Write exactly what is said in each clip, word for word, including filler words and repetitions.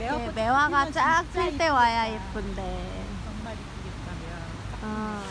이렇게 매화가 쫙 필 때 와야 예쁜데. 정말 이쁘겠다, 매화. 어.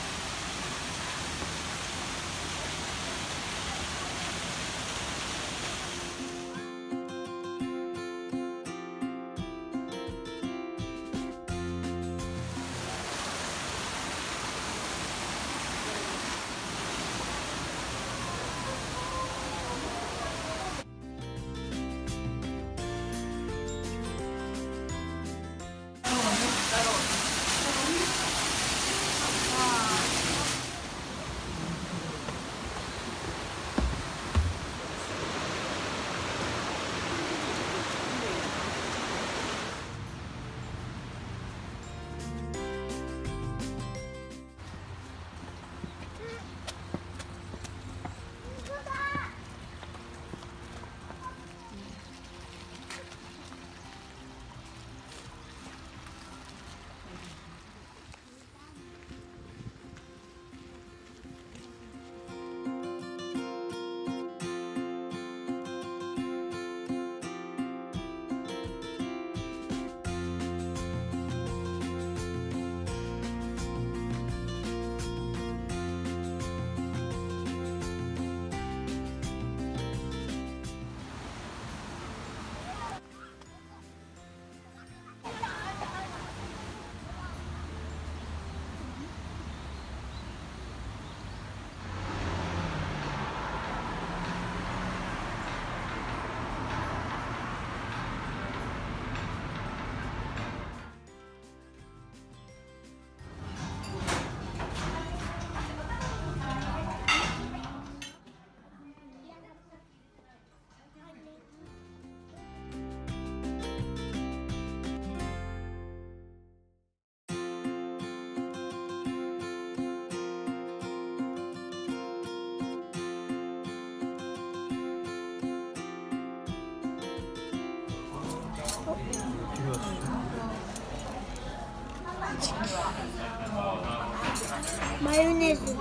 마요네즈.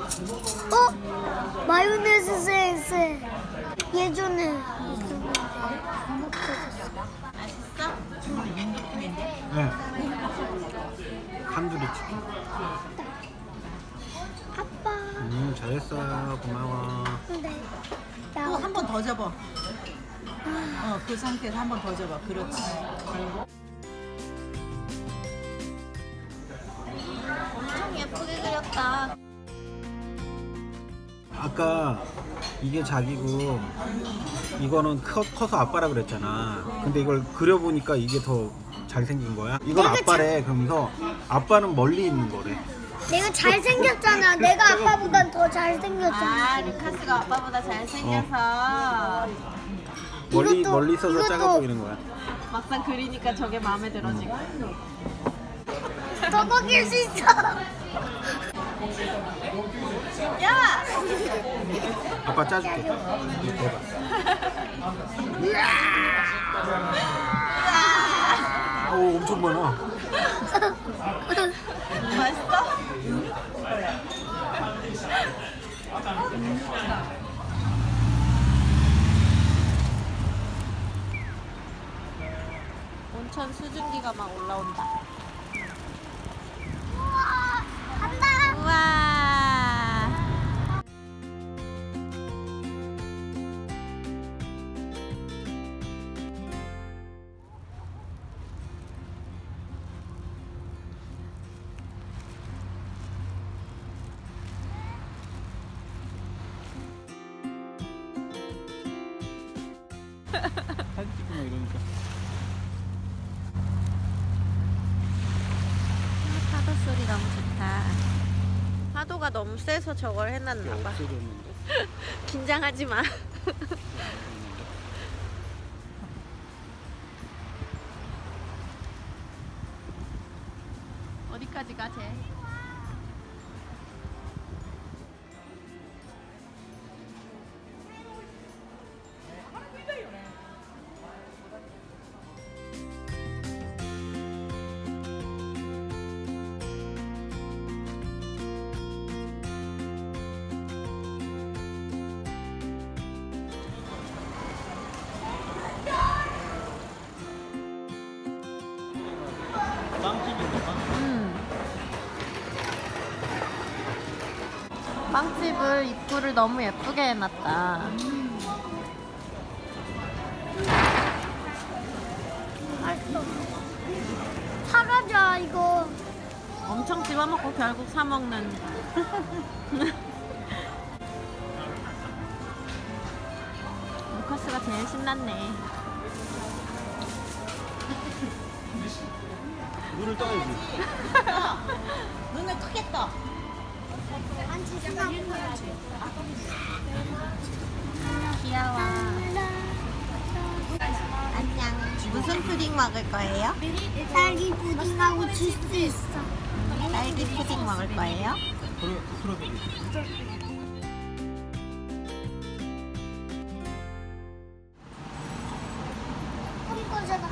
어? 마요네즈 센스. 예전에 있었는데 없어졌어. 맛있어? 네. 탄두리 치킨. 아빠. 음, 잘했어요. 고마워. 근데 또 나 한 번 더 접어. 어, 그 상태에서 한 번 더 접어. 그렇지. 엄청 예쁘게 그렸다. 아까 이게 자기고 이거는 커, 커서 아빠라 그랬잖아. 근데 이걸 그려보니까 이게 더 잘생긴 거야. 이건 아빠래. 그러면서 아빠는 멀리 있는 거래. 내가 잘생겼잖아. 내가 아빠보단 더 잘생겼잖아. 아, 루카스가 아빠보다 잘생겨서 멀리 이것도- 멀리 있어서 이것도- 작아 보이는 거야. 막상 그리니까 저게 마음에 들어 지금. 더 먹일 수 있어. 야! 아빠 짜줄게. 이거 대박. 오, 엄청 많아. 맛있어? 온천 수증기가 막 올라온다. 간다. 우와. 사진 찍고 막 이러니까. 파도 소리 너무 좋다. 파도가 너무 세서 저걸 해놨나 봐. 없어졌는데. 긴장하지 마. 어디까지 가, 쟤? 집을 입구를 너무 예쁘게 해놨다. 맛있어. 사가자 이거. 엄청 집어먹고 결국 사 먹는. 루카스가 제일 신났네. 눈을 떠야지. 눈을 크게 떠. 안지 수나 보여줘. 귀여워. 안녕. 무슨 푸딩 먹을 거예요? 딸기 푸딩하고 줄 수 있어. 딸기 푸딩 먹을 거예요? 그래, 스트로베리. 큰 거잖아.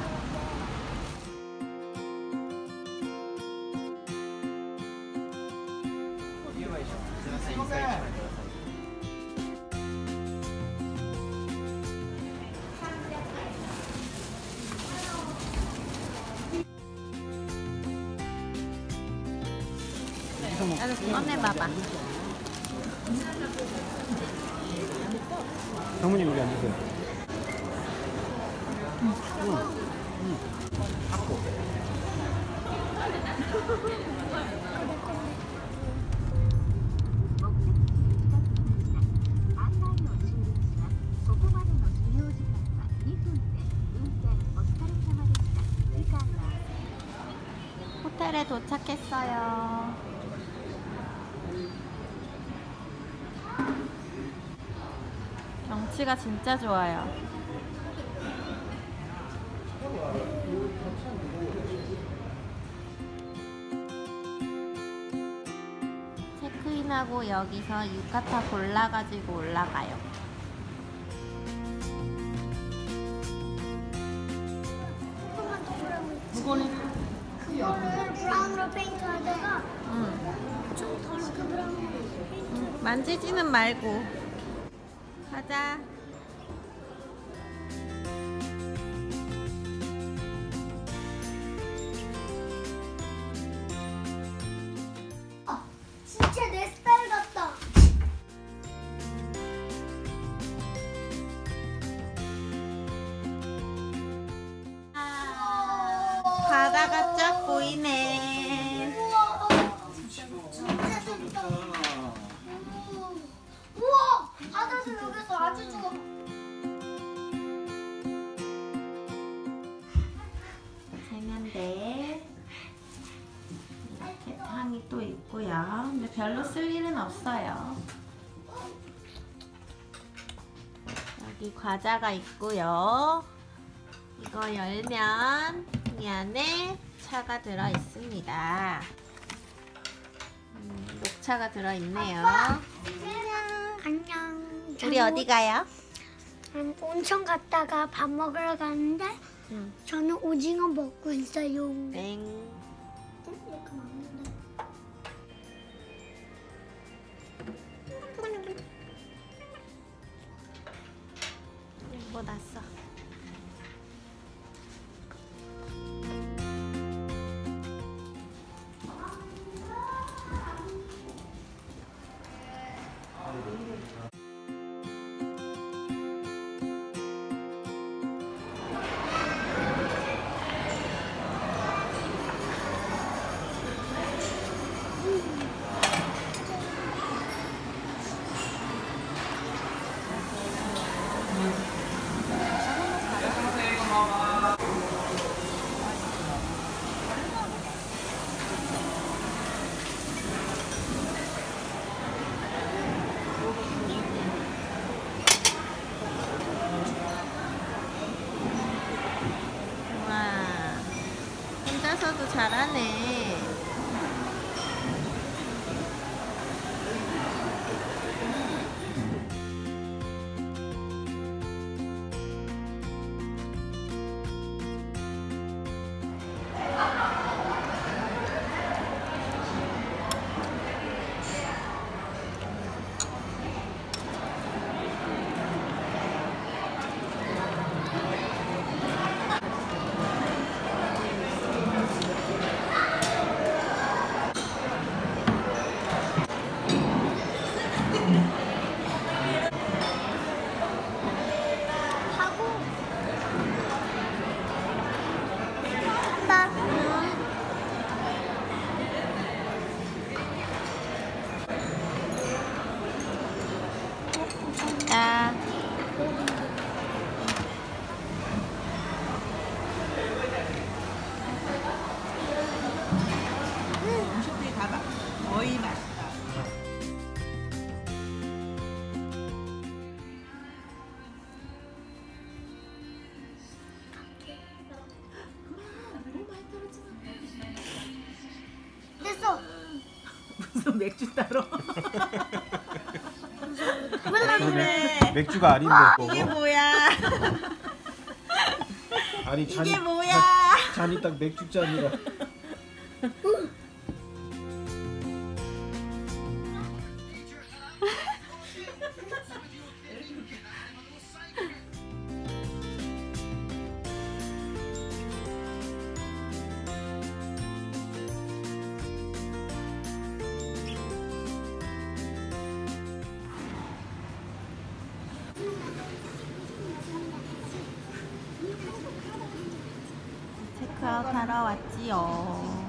나도 꺼내봐봐. 장모님 여기 앉으세요. 응. 응. 갖고. 호텔에 도착했어요. 경치가 진짜 좋아요. 체크인하고 여기서 유카타 골라가지고 올라가요. 조금만 더 보라고 있지. 이거는 그거를 브라운으로 페인트하다가 응. 좀 다르게 브라운으로 페인트. 만지지는 말고. 가자. 아, 진짜 내 스타일 같다. 바다가 쫙 보이네. 우와, 진짜 좋다. 우와, 바다도 여기서 아주 좋아. 세면대 이렇게 탕이 또 있고요. 근데 별로 쓸 일은 없어요. 여기 과자가 있고요. 이거 열면 이 안에 차가 들어 있습니다. 음, 녹차가 들어 있네요. 안녕. 우리 어디 가요? 음, 온천 갔다가 밥 먹으러 가는데 음. 저는 오징어 먹고 있어요. 땡. 이렇게 먹는데. 뭐 났어? 와, 혼자서도 잘하네. 맥주 따로. 그래. 맥주가 아닌데 이게 뭐. 뭐야? 아니 잔이 이게 뭐야? 잔- 잔이 딱 맥주 잔이라. 체크아웃 하러 왔지요.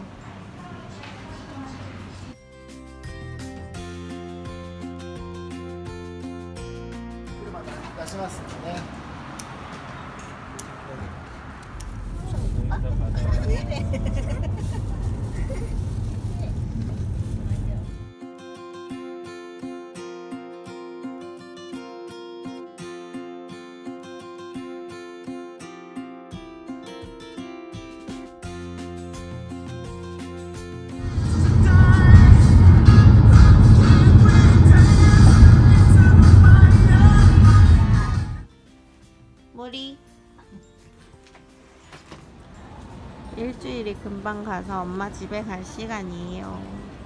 머리. 일주일이 금방 가서 엄마 집에 갈 시간이에요.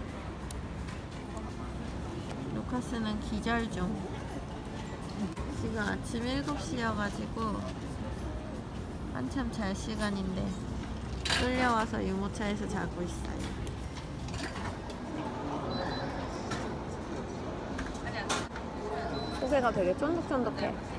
루카스는 기절 중. 지금 아침 일곱 시여가지고 한참 잘 시간인데 끌려와서 유모차에서 자고 있어요. 소개가 되게 쫀득쫀득해.